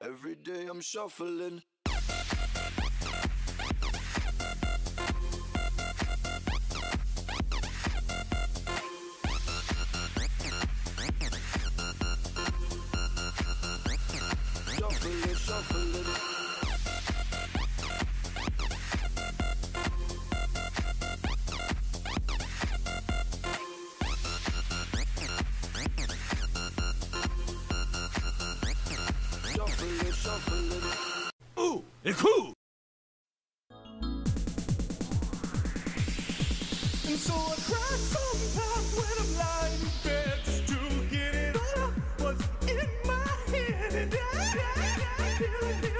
Every day I'm shuffling. Shuffling, shuffling. Ooh, it's cool. And so I cry sometimes when I'm lying in bed just to get it all out what's in my head. And I feel it.